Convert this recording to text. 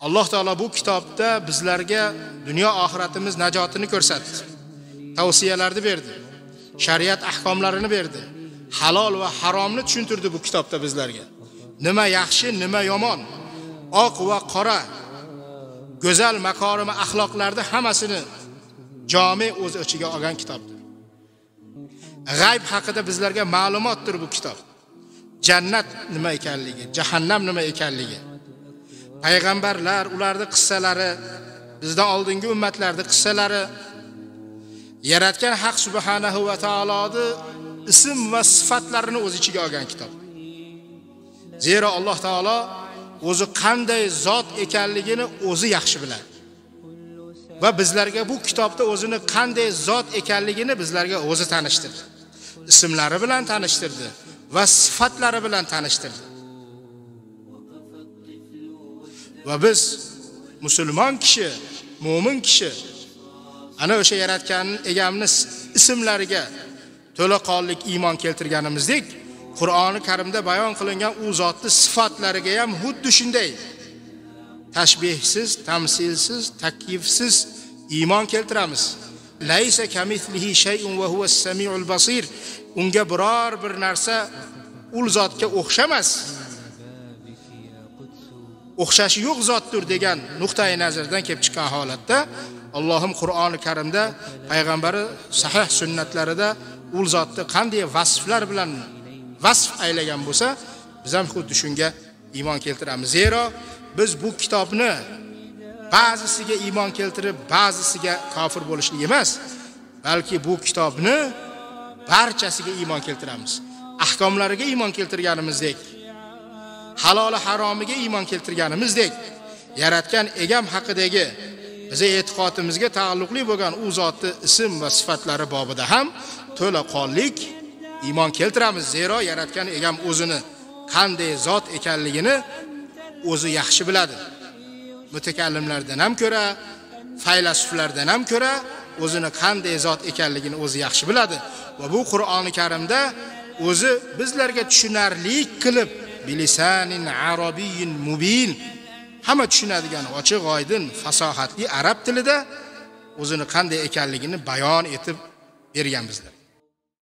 Alloh taolo bu kitobda bizlarga dunyo oxiratimiz najotini ko'rsatdi. Tavsiyalarni berdi. Shariat ahkomlarini berdi. Halol va haromni tushuntirdi bu kitobda bizlarga. Nima yaxshi, nima yomon, oq va qora, go'zal makorimi axloqlarni hammasini jami o'z ichiga olgan kitobdir. G'ayb haqida bizlarga ma'lumotdir bu kitob. Jannat nima ekanligi, jahannam nima ekanligi, payg'ambarlar, ularning qissalari, bizdan oldingi ummatlarning qissalari, yaratgan Haq subhanahu va taoloning ism va sifatlarini o'z ichiga olgan kitob. Zero Alloh taolo o'zi qanday zot ekanligini o'zi yaxshi biladi. Va bizlarga bu kitobda o'zini qanday zot ekanligini bizlarga o'zi tanishtirdi. Ismlari bilan tanishtirdi va sifatlari bilan tanishtirdi. Va biz musulmon kishi, mu'min kishi ana o'sha yaratgan egamning ismlariga to'laqonlik iymon keltirganimizdek, Qur'oni Karimda bayon qilingan u zotning sifatlariga ham xuddi shunday tashbihsiz, tamsilsiz, takyifsiz iymon keltiramiz. Laysa kamithlihi shay'un va huwas samiul basir. Unga biror bir narsa ul zotga o'xshamas. O'xshashi yo'q zotdir degan nuqtai nazardan kelib chiqqan holatda Allohim Qur'oni Karimda, payg'ambari sahih sunnatlarida ul zotni qanday vasflar bilan vasf aylagan bo'lsa, biz ham xuddi shunga iymon keltiramiz. Zero biz bu kitobni ba'zisiga iymon keltirib, ba'zisiga kofir bo'lishlik emas, balki bu kitobni barchasiga iymon keltiramiz. Ahkomlariga iymon keltirganimizdek, halol haromiga iymon keltirganimizdek, yaratgan egam haqidagi bizning e'tiqodimizga taalluqli bo'lgan u zotning ism va sifatlari bobida ham to'laqonlik iymon keltiramiz. Zero yaratgan egam o'zini qanday zot ekanligini o'zi yaxshi biladi. Mutakallimlardan ham ko'ra, faylasuflardan ham ko'ra o'zini qanday zot ekanligini o'zi yaxshi biladi. Va bu Qur'oni Karimda o'zi bizlarga tushunarli qilib bilisanin arabiyyin mubin, hamma tushunadigan ochiq, oydin, fasohatli arab tilida o'zini qanday ekanligini bayon etib bergan bizlar.